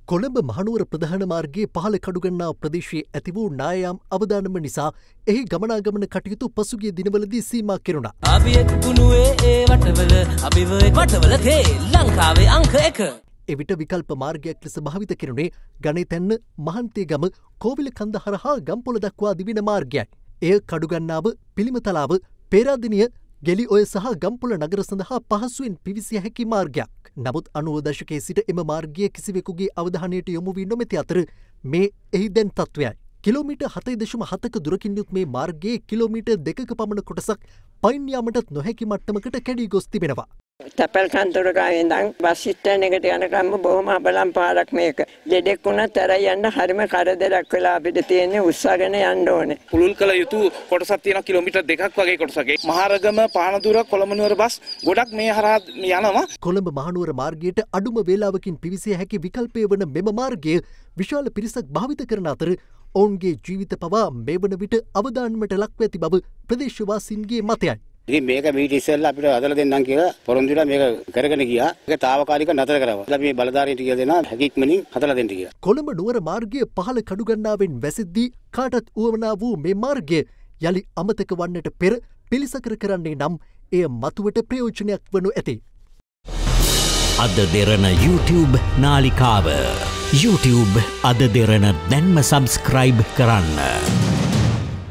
කොළඹ මහනුවර ප්‍රධාන මාර්ගයේ පහළ කඩුගන්නාව ප්‍රදේශයේ ඇති වූ නායම් අවදානම නිසා එහි ගමනාගමන කටයුතු පසුගිය දිනවලදී සීමා කෙරුණා. අපි එක්ුණුවේ ඒ වටවල අපිව වටවල තේ ලංකාවේ අංක 1. එවිට විකල්ප මාර්ගයක් ලෙස භාවිත කෙරුණේ ගණේතැන්න මහන්තියගම කෝවිල කන්ද හරහා ගම්පොළ දක්වා දිවින මාර්ගයයි. එය කඩුගන්නාව පිළිමතලාව පේරාදෙණිය ගෙලි ඔය සහ ගම්පොළ නගර සඳහා පහසුවෙන් පිවිසිය හැකි මාර්ගයක්. නමුත් 90 දශකයේ සිට එම මාර්ගයේ කිසිවෙකුගේ අවධානයට යොමු වී නොමැති අතර මේ එහි දැන් තත්ත්වයයි. කිලෝමීටර් 7.7ක දුරකින් යුත් මේ මාර්ගයේ කිලෝමීටර් 2ක පමණ කොටසක් පයින් යාමටත් නොහැකි මට්ටමකට කැඩී ගොස් තිබෙනවා. තැපැල් කන්තර ඉඳන් බස් ස්ටෑන්ඩ් එකට යනකම් බොහොම අබලම් පාරක් මේක. දෙඩෙක් වුණත් ඇර යන්න හරිම කරදරයක් වෙලා අපිට තියෙන්නේ උස්සගෙන යන්න ඕනේ. පුළුල් කළ යුතු කොටසක් තියෙනවා කිලෝමීටර් 2ක් වගේ කොටසක්. මහරගම පානදුර කොළඹ බස් ගොඩක් මේ හරහා යනවා. කොළඹ මහනුවර මාර්ගයට අඩුම වේලාවකින් පිවිසිය හැකි විකල්පය වන මෙම මාර්ගය විශාල පිරිසක් භාවිත කරන අතර ඔවුන්ගේ ජීවිත පවා මේ වන විට අවදානමට ලක්ව ඇති බව ප්‍රදේශවාසීන්ගේ මතයයි. ඉතින් මේක මීට ඉස්සෙල්ලා අපිට හදලා දෙන්නම් කියලා පොරොන්දු වෙලා මේක කරගෙන ගියා. ඒක తాවකාලික නතර කරවුවා. අපි මේ බලධාරීන්ට කියලා දෙනවා හැකියික්මනින් හදලා දෙන්න කියලා. කොළඹ නුවර මාර්ගය පහළ කඩුගන්නාවෙන් වැසෙද්දී කාටත් උවමනා වූ මේ මාර්ගය යලි අමතක වන්නට පෙර පිළිසකර කරන්නේ නම් එය මතුවට ප්‍රයෝජනයක් වනු ඇති. අද දෙරණ YouTube නාලිකාව YouTube අද දෙරණ දැන්ම සබස්ක්‍රයිබ් කරන්න.